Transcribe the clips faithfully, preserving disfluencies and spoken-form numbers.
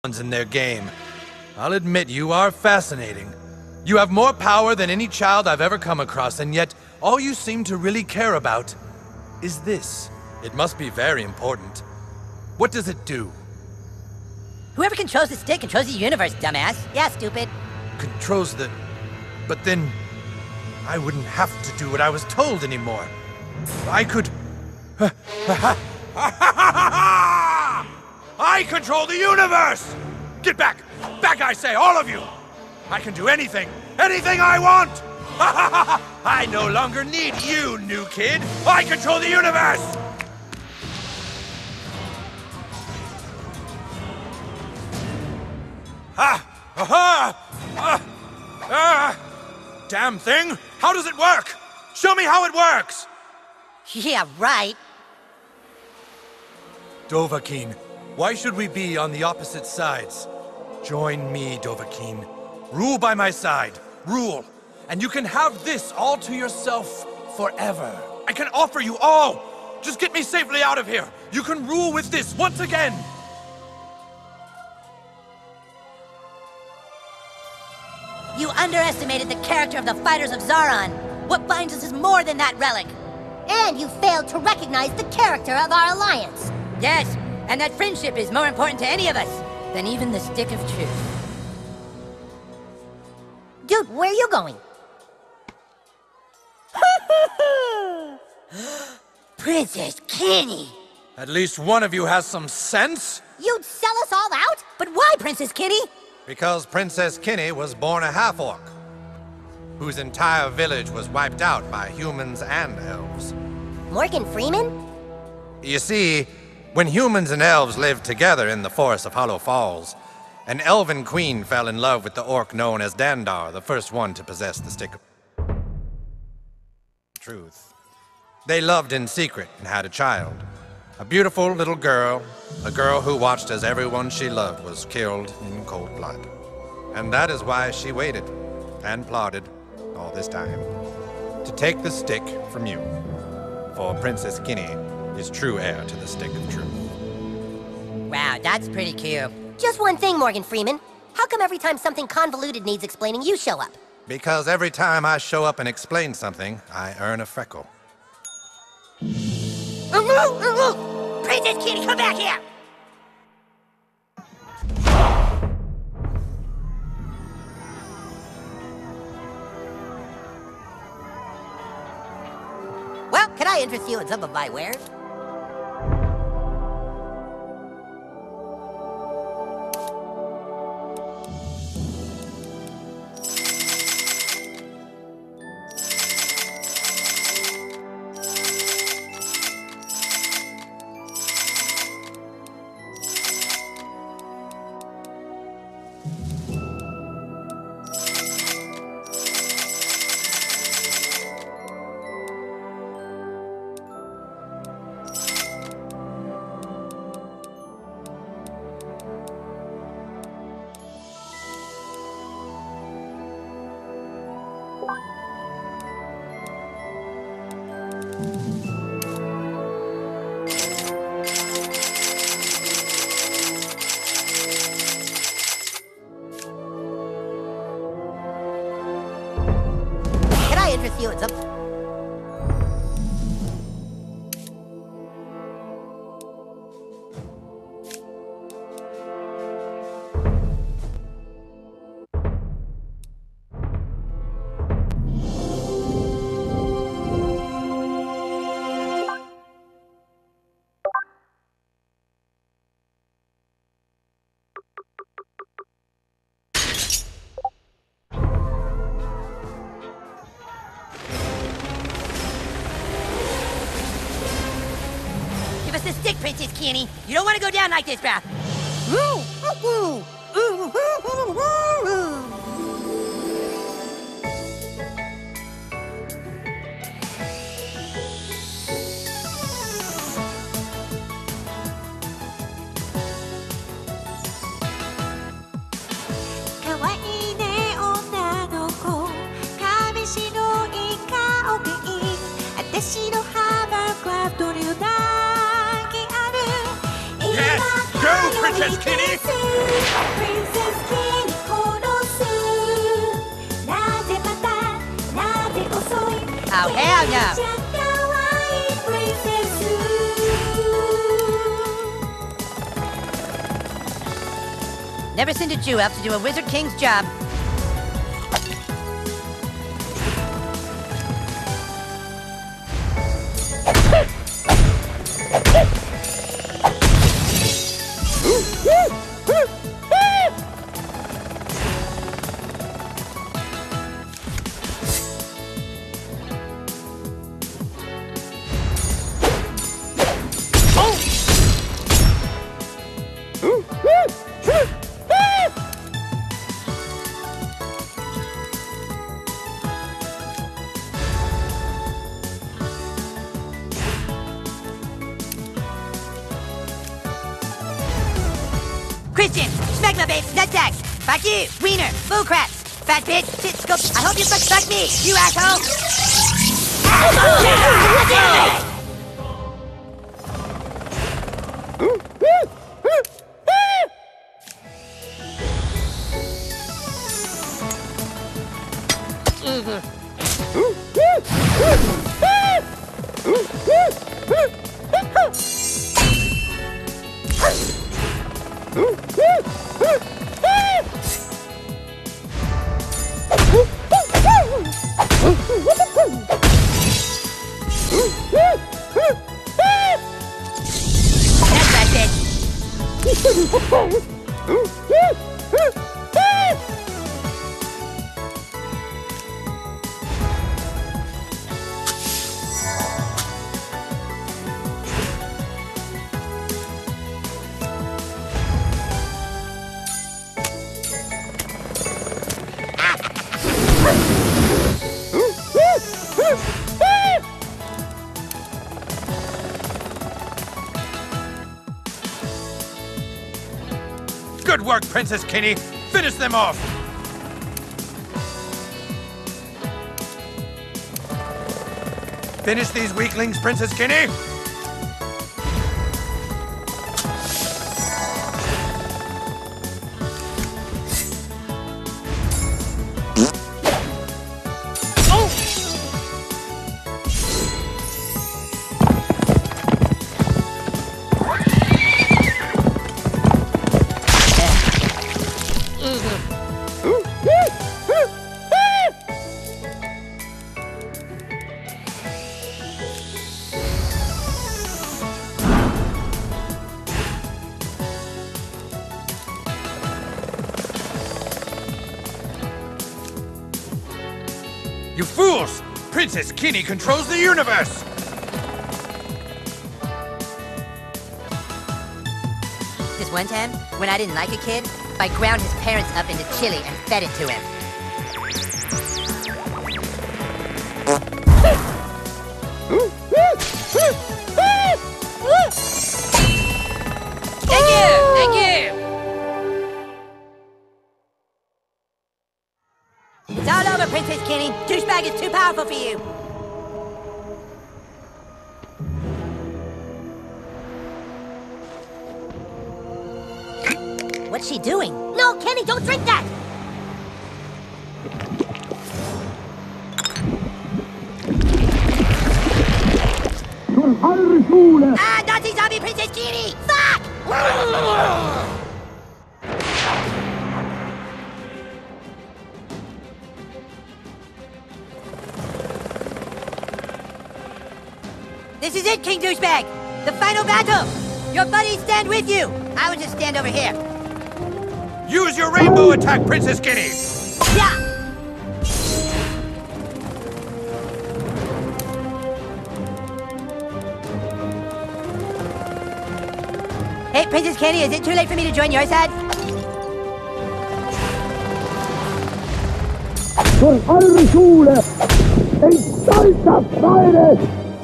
in their game. I'll admit you are fascinating. You have more power than any child I've ever come across, and yet all you seem to really care about is this. It must be very important. What does it do? Whoever controls the stick controls the universe, dumbass. Yeah, stupid. Controls the... But then... I wouldn't have to do what I was told anymore. I could... I control the universe! Get back! Back, I say, all of you! I can do anything, anything I want! I no longer need you, new kid! I control the universe! Ah! Aha! Ah! Ah! Damn thing! How does it work? Show me how it works! Yeah, right. Dovahkiin, why should we be on the opposite sides? Join me, Dovahkiin. Rule by my side. Rule. And you can have this all to yourself forever. I can offer you all! Just get me safely out of here! You can rule with this once again! You underestimated the character of the Fighters of Zaron. What binds us is more than that relic. And you failed to recognize the character of our alliance. Yes, and that friendship is more important to any of us than even the Stick of Truth. Dude, where are you going? Princess Kenny! At least one of you has some sense? You'd sell us all out? But why, Princess Kenny? Because Princess Kenny was born a half-orc, whose entire village was wiped out by humans and elves. Morgan Freeman? You see, when humans and elves lived together in the forest of Hollow Falls, an elven queen fell in love with the orc known as Dandar, the first one to possess the Stick of Truth. They loved in secret and had a child. A beautiful little girl, a girl who watched as everyone she loved was killed in cold blood. And that is why she waited and plotted all this time to take the stick from you. For Princess Kenny is true heir to the Stick of Truth. Wow, that's pretty cute. Just one thing, Morgan Freeman. How come every time something convoluted needs explaining, you show up? Because every time I show up and explain something, I earn a freckle. Princess Kenny, come back here! Well, can I interest you in some of my wares? Interest you in some... Give us the stick, Princess Kenny. You don't want to go down like this, bruh. Yes! Go, Princess Princess Kenny! Princess Kenny 殺すなぜまたなぜ遅い Oh, hell no! ちゃかわいいプリンセス Never send a Jew elf to do a Wizard King's job. Christian, schmegma babe, nutsack, fuck you, wiener, bull craps, fat bitch, shit scoop, I hope you fuck fuck me, you asshole! Good work, Princess Kenny! Finish them off! Finish these weaklings, Princess Kenny! You fools! Princess Kenny controls the universe! This one time, when I didn't like a kid, I ground his parents up into chili and fed it to him. Thank you! Thank you! It's all over, Princess Kenny. Douchebag is too powerful for you. What's she doing? No, Kenny, don't drink that! Ah, Nazi zombie Princess Kenny! Fuck! This is it, King Douchebag! The final battle! Your buddies stand with you! I will just stand over here. Use your rainbow attack, Princess Kenny! Yeah! Hey, Princess Kenny, is it too late for me to join your side? För Arresole! En stolta Freude!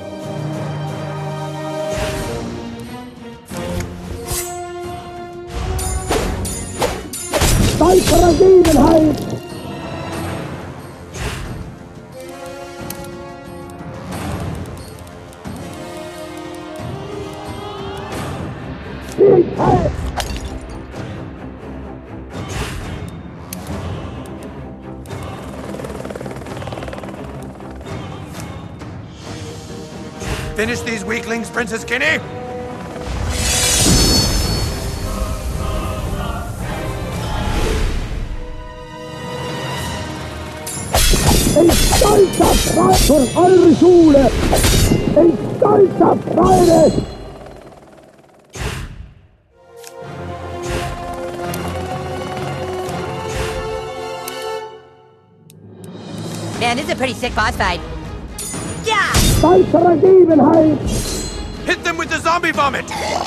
Stolter Ergebenheit! Fähigkeit! finish these weaklings, Princess Kinney? Ein stolzer Freund für eure Schule! Ein stolzer Freund! Man, this is a pretty sick boss fight. Yeah! Stolzer Ergebenheit! Hit them with the zombie vomit!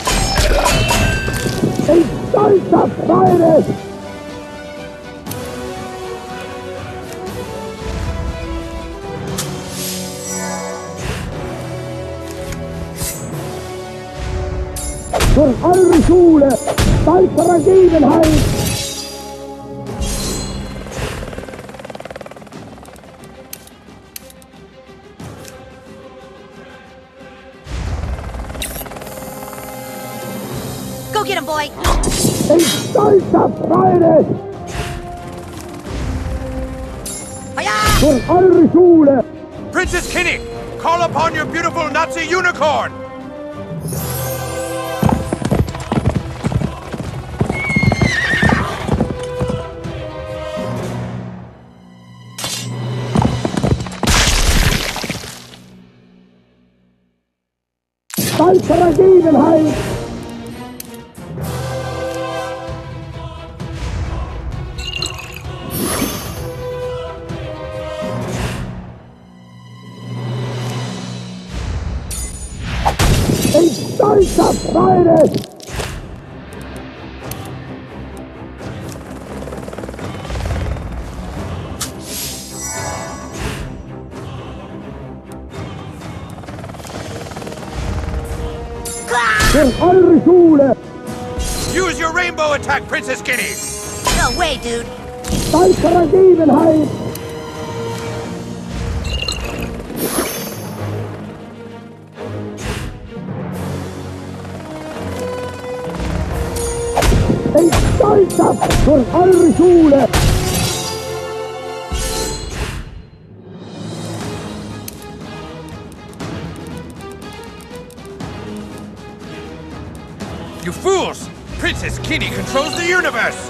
Ein stolzer Freund! Für eure Schule! Stolzer Ergebenheit! Go get him, boy! Ein stolzer Freund! Hiya! Für eure Schule! Princess Kinney, call upon your beautiful Nazi unicorn! Stolzer Ergebenheit! Ein stolzer Freund! Für eure Schule! Use your rainbow attack, Princess Kinney! No way, dude! Stolzer Ergebenheit! Ein stolzer für eure Schule! You fools! Princess Kinney controls the universe!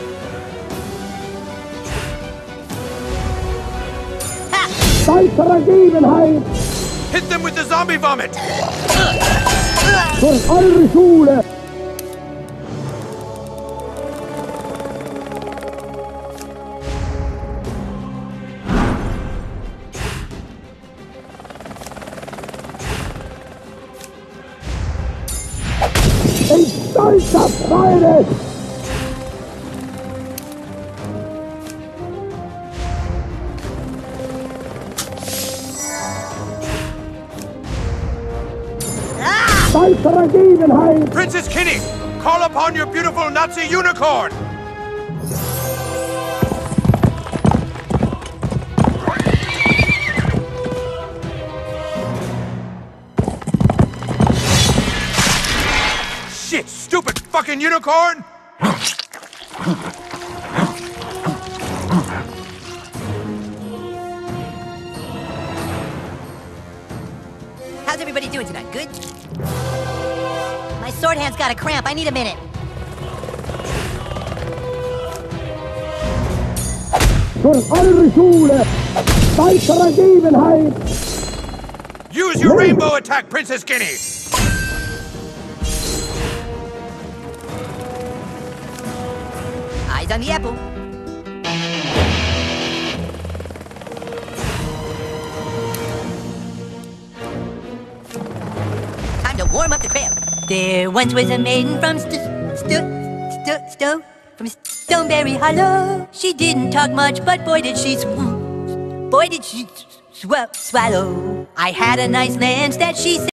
Stolzer Ergebenheit! Hit them with the zombie vomit! Für eure Schule! Ein stolzer Freund! Stolzer Ergebenheit! Princess Kinney, call upon your beautiful Nazi unicorn! Shit, stupid fucking unicorn! How's everybody doing tonight? Good? My sword hand's got a cramp. I need a minute. Für eure Schule! Stolzer Ergebenheit! Use your rainbow attack, Princess Kinney! Eyes on the apple. Time to warm up the crib. There once was a maiden from St St St Sto from Stoneberry Hollow. She didn't talk much, but boy did she sw boy did she sw swallow. I had a nice lance that she said.